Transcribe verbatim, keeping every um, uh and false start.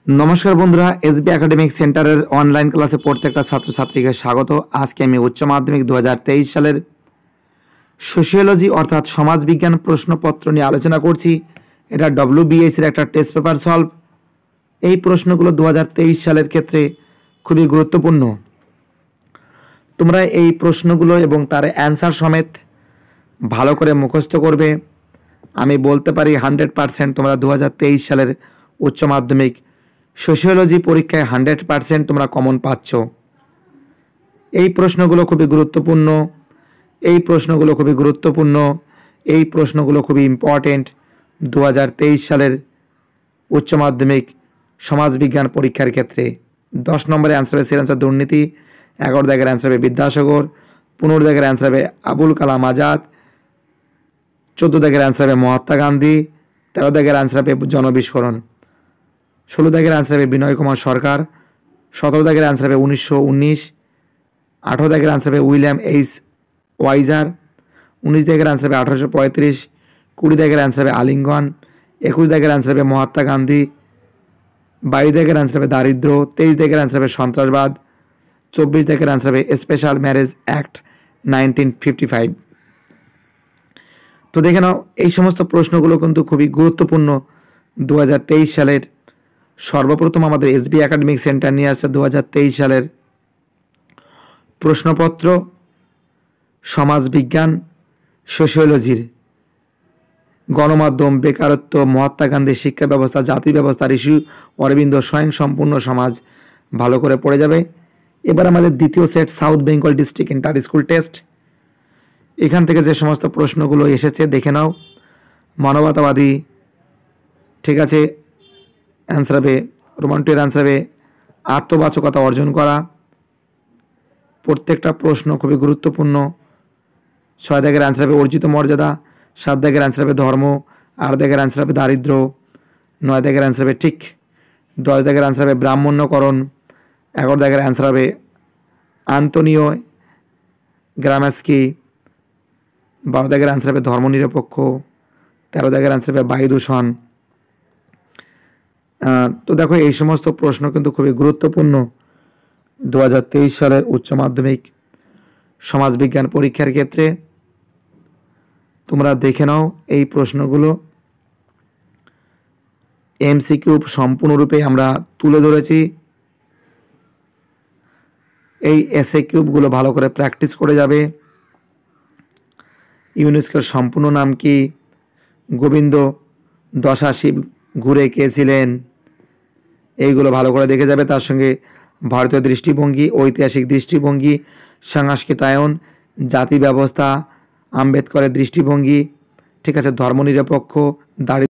नमस्कार बंधुरा SB academic सेंटारेर online क्लासे प्रत्येकटा छात्र छात्रीके स्वागत। आज के आमि उच्च माध्यमिक दो हज़ार तेईस सालेर सोशियोलॉजी अर्थात समाज विज्ञान प्रश्नपत्र निये आलोचना करछि। एटा डब्ल्यूबिएससि एर एकटा टेस्ट पेपर सल्व। এই প্রশ্নগুলো दो हज़ार तेईस সালের ক্ষেত্রে খুবই গুরুত্বপূর্ণ। তোমরা এই প্রশ্নগুলো এবং তার অ্যানসার সমেত ভালো করে মুখস্থ করবে। আমি বলতে পারি হান্ড্রেড পার্সেন্ট তোমরা दो हज़ार तेईस সালের উচ্চ মাধ্যমিক সোশিওলজি পরীক্ষায় হান্ড্রেড পার্সেন্ট তোমরা কমন পাচ্ছ। এই প্রশ্নগুলো খুবই গুরুত্বপূর্ণ এই প্রশ্নগুলো খুবই গুরুত্বপূর্ণ এই প্রশ্নগুলো খুবই ইম্পর্টেন্ট। दो हज़ार तेईस সালের উচ্চ মাধ্যমিক সমাজবিজ্ঞান পরীক্ষার ক্ষেত্রে দশ নম্বরে অ্যান্সার হবে সিরাঞ্চা দুর্নীতি, এগারো দাগের অ্যান্সার হবে বিদ্যাসাগর, পনেরো দাগের অ্যান্সার হবে আবুল কালাম আজাদ, চোদ্দো দাগের অ্যান্সার হবে মহাত্মা গান্ধী, তেরো দাগের অ্যান্সার হবে জনবিস্ফোরণ, ষোলো দাগের অ্যান্সার হবে বিনয় কুমার সরকার, সতেরো দাগের অ্যান্সার হবে উনিশশো উনিশ, আঠেরো দাগের অ্যান্সার হবে উইলিয়াম এইচ ওয়াইজার, উনিশ দাগের অ্যান্সার হবে আঠারোশো পঁয়ত্রিশ, কুড়ি দাগের অ্যান্সার হবে আলিঙ্গন, একুশ দাগের অ্যান্সার হবে মহাত্মা গান্ধী, বাইশ দাগের অ্যান্সার হবে দারিদ্র, তেইশ দাগের অ্যান্সার হবে সন্ত্রাসবাদ, চব্বিশ দাগের অ্যান্সার হবে special marriage act nineteen fifty five. তো দেখে নাও এই সমস্ত প্রশ্নগুলো কিন্তু খুবই গুরুত্বপূর্ণ। দু হাজার তেইশ সালের সর্বপ্রথম আমাদের এসবি একাডেমিক সেন্টার নিয়ে আসছে দু হাজার তেইশ সালের প্রশ্নপত্র সমাজবিজ্ঞান সোশিওলজির। গণমাধ্যম, বেকারত্ব, মহাত্মা গান্ধীর শিক্ষা ব্যবস্থা, জাতি ব্যবস্থার ইস্যু, অরবিন্দ স্বয়ং সম্পূর্ণ সমাজ ভালো করে পড়ে যাবে। এবার আমাদের দ্বিতীয় set south Bengal district inter school test. এখান থেকে যে সমস্ত প্রশ্নগুলো এসেছে দেখে নাও। মানবতাবাদী, ঠিক আছে, অ্যান্সার হবে রোমান্টিক অ্যান্সার হবে আত্মবাচকতা অর্জন করা। প্রত্যেকটা প্রশ্ন খুবই গুরুত্বপূর্ণ। ছয় দাগের অ্যান্সার হবে অর্জিত মর্যাদা, সাত দাগের অ্যান্সার হবে ধর্ম, আট দাগের অ্যান্সার হবে দারিদ্র, নয় দাগের অ্যান্সার হবে ঠিক, দশ দাগের অ্যান্সার হবে ব্রাহ্মণ্যকরণ, এগারো দাগের অ্যান্সার হবে আন্তোনিও গ্রামাস্কি, বারো দাগের অ্যান্সার হবে ধর্মনিরপেক্ষ, তেরো দাগের অ্যান্সার হবে বায়ু দূষণ। তো দেখো এই সমস্ত প্রশ্ন কিন্তু খুবই গুরুত্বপূর্ণ দু হাজার তেইশ সালের উচ্চ মাধ্যমিক সমাজবিজ্ঞান পরীক্ষার ক্ষেত্রে। তোমরা দেখে নাও এই প্রশ্নগুলো। এমসিকিউ সম্পূর্ণরূপে আমরা তুলে ধরেছি। এই এসএ কিউবগুলো ভালো করে প্র্যাকটিস করে যাবে। ইউনেস্কোর সম্পূর্ণ নাম কি? গোবিন্দ দশা শিব ঘুরে কে ছিলেন? এইগুলো ভালো করে দেখে যাবে। তার সঙ্গে ভারতীয় দৃষ্টিভঙ্গি, ঐতিহাসিক দৃষ্টিভঙ্গি, সংস্কৃতায়ন, জাতি ব্যবস্থা, আম্বেদকরের দৃষ্টিভঙ্গি, ঠিক আছে, ধর্মনিরপেক্ষ, দারিদ্র